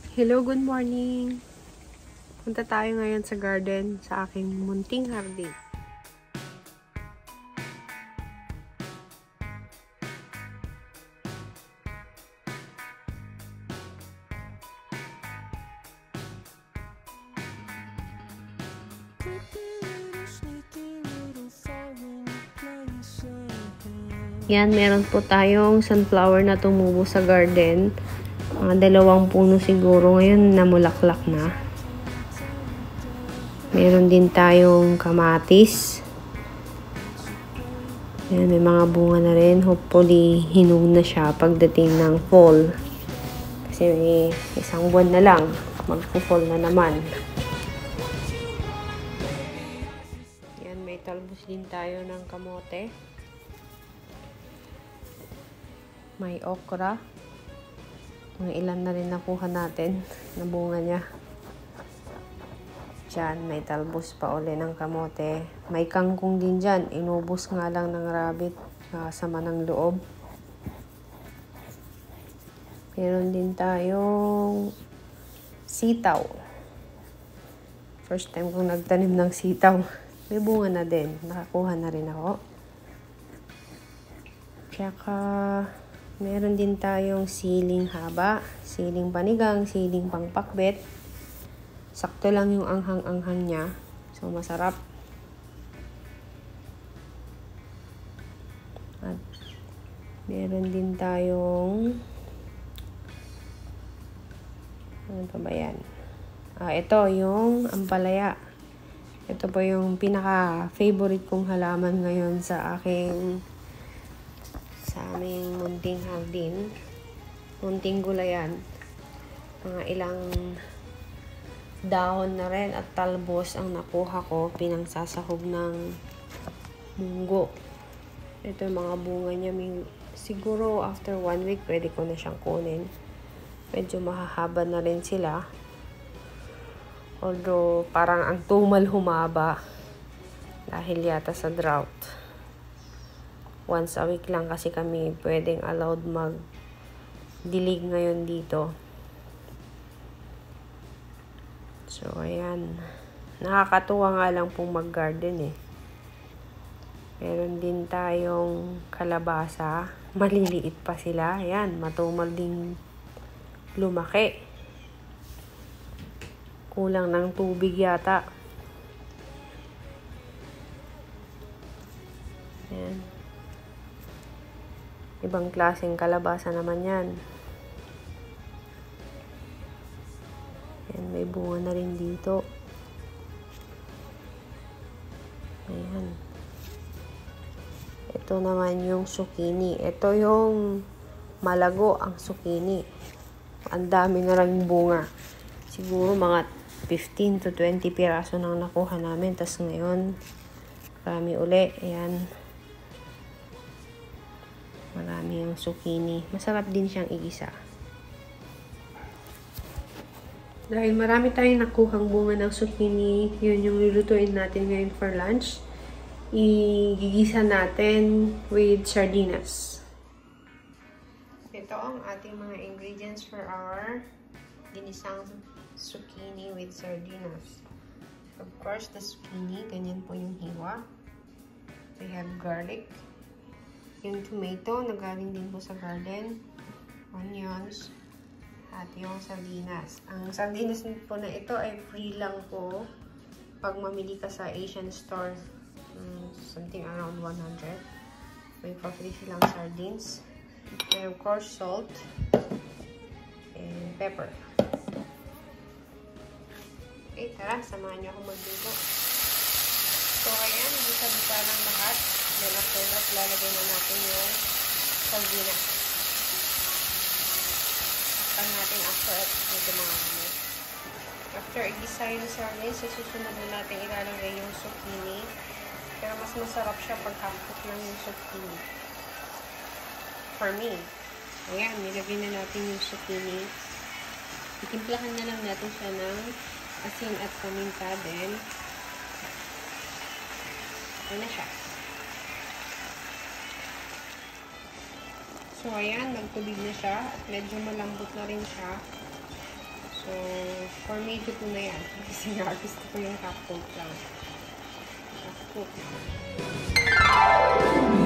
Hello, good morning! Punta tayo ngayon sa garden sa aking munting hardin. Yan, meron po tayong sunflower na tumubo sa garden. Mga 2 puno siguro ngayon namulaklak na. Meron din tayong kamatis. Yan, may mga bunga na rin. Hopefully, hinog na siya pagdating ng fall. Kasi may 1 buwan na lang. Magpo-fall na naman. Yan, may talbos din tayo ng kamote. May okra. Mga ilan na rin nakuha natin na bunga niya. Diyan, may talbos pa uli ng kamote. May kangkong din dyan. Inubos nga lang ng rabbit. Sama ng loob. Meron din tayong sitaw. First time kong nagtanim ng sitaw. May bunga na din. Nakakuha na rin ako. Tsaka meron din tayong siling haba, siling panigang, siling pangpakbet. Sakto lang yung anghang-anghang niya. So, masarap. At meron din tayong ano pa ba yan? Ito yung ampalaya. Ito po yung pinaka-favorite kong halaman ngayon sa aming munting hardin. Munting gulayan. Mga ilang dahon na rin at talbos ang nakuha ko. Pinangsasahog ng munggo. Ito yung mga bunga niya. Siguro after 1 week, pwede ko na siyang kunin. Medyo mahahaba na rin sila. Although, parang ang tumal humaba. Dahil yata sa drought. Once a week lang kasi kami pwedeng allowed mag-dilig ngayon dito. So, ayan. Nakakatuwa nga lang pong mag-garden eh. Meron din tayong kalabasa. Maliliit pa sila. Ayan, matumal din lumaki. Kulang ng tubig yata. Ayan. Ibang klaseng kalabasa naman yan. Ayan, may bunga na rin dito. Ayan. Ito naman yung zucchini. Ito yung malago ang zucchini. Ang dami na rin bunga. Siguro mga 15 to 20 piraso nang nakuha namin. Tapos ngayon, marami uli. Ayan. Marami yung zucchini. Masarap din siyang igisa. Dahil marami tayong nakuhang bunga ng zucchini, yun yung lulutuin natin ngayon for lunch. Igigisa natin with sardinas. Ito ang ating mga ingredients for our ginisang zucchini with sardinas. Of course, the zucchini, ganyan po yung hiwa. We have garlic. Yung tomato, nagaling din po sa garden. Onions. At yung sardinas. Ang sardinas po na ito ay free lang po pag mamili ka sa Asian store. Something around 100. May pa-free silang sardines. And of course, salt. And pepper. Okay, tara. Samahan niyo ako magluto. So, ayan. Bisa-bisa lang lahat. Then after that, lalagay na natin yung sardinas. Takpan natin after at medyo mga gamit. After igisa yung sardines, susunod na natin ilalagay yung zucchini. Pero mas masarap siya pag half-cook lang yung zucchini. For me. Ayan, nilagay na natin yung zucchini. Itimplahan na lang natin siya ng asin at paminta. Then, ayan na siya. So, ayan, nagtubig na siya at medyo malambot na rin siya. So, So, for me, ito na yan. Kasi nga, gusto ko yung half coat lang. Half coat.